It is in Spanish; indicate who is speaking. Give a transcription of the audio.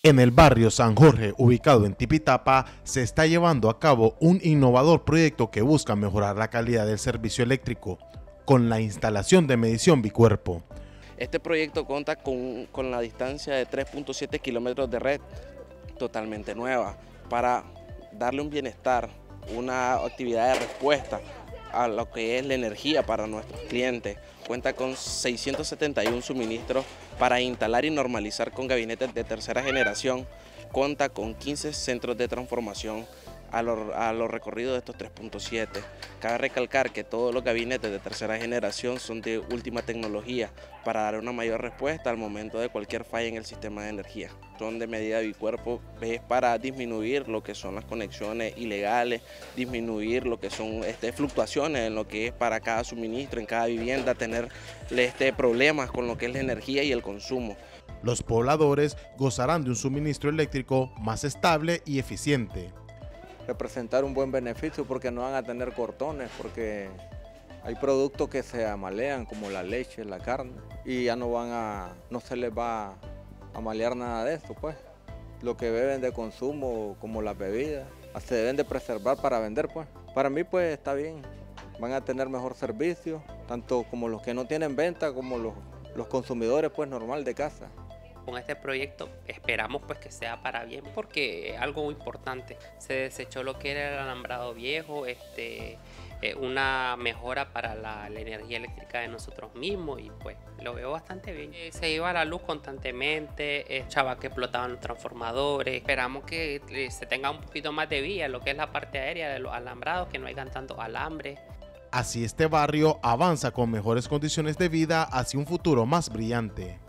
Speaker 1: En el barrio San Jorge, ubicado en Tipitapa, se está llevando a cabo un innovador proyecto que busca mejorar la calidad del servicio eléctrico con la instalación de medición bicuerpo.
Speaker 2: Este proyecto cuenta con la distancia de 3.7 kilómetros de red totalmente nueva para darle un bienestar, una actividad de respuesta a lo que es la energía para nuestros clientes. Cuenta con 671 suministros para instalar y normalizar con gabinetes de tercera generación. Cuenta con 15 centros de transformación a los recorridos de estos 3.7. Cabe recalcar que todos los gabinetes de tercera generación son de última tecnología para dar una mayor respuesta al momento de cualquier falla en el sistema de energía. Son de medida bicuerpo, es para disminuir lo que son las conexiones ilegales, disminuir lo que son fluctuaciones en lo que es para cada suministro, en cada vivienda, tener problemas con lo que es la energía y el consumo.
Speaker 1: Los pobladores gozarán de un suministro eléctrico más estable y eficiente.
Speaker 3: Representar un buen beneficio porque no van a tener cortones, porque hay productos que se amalean como la leche, la carne, y ya no se les va a malear nada de eso, pues. Lo que beben de consumo, como las bebidas, se deben de preservar para vender, pues. Para mí, pues, está bien. Van a tener mejor servicio, tanto como los que no tienen venta, como los consumidores, pues, normal de casa.
Speaker 4: Con este proyecto esperamos pues que sea para bien, porque es algo importante. Se desechó lo que era el alambrado viejo, una mejora para la energía eléctrica de nosotros mismos, y pues lo veo bastante bien. Se iba a la luz constantemente, chava que explotaban los transformadores. Esperamos que se tenga un poquito más de vía, lo que es la parte aérea de los alambrados, que no hayan tantos alambres.
Speaker 1: Así este barrio avanza con mejores condiciones de vida hacia un futuro más brillante.